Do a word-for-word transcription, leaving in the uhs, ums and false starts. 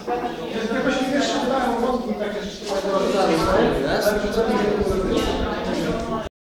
Jakoś mi jeszcze udają wątki takie, że się nie